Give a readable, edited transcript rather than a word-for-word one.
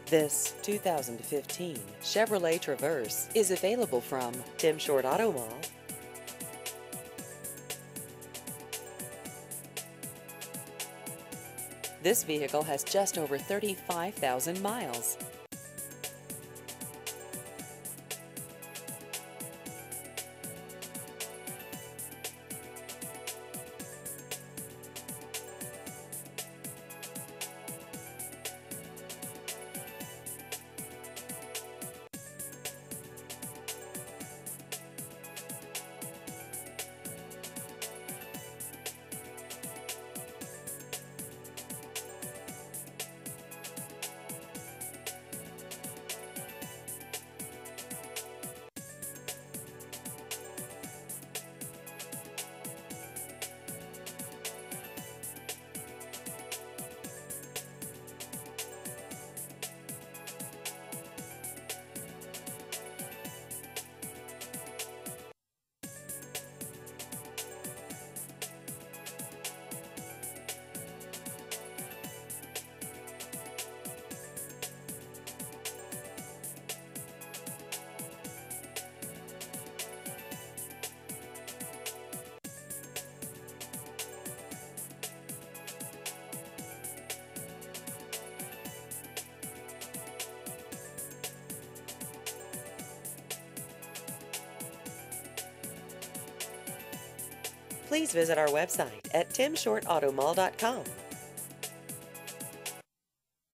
This 2015 Chevrolet Traverse is available from Tim Short Auto Mall. This vehicle has just over 35,000 miles. Please visit our website at timshortautomall.com.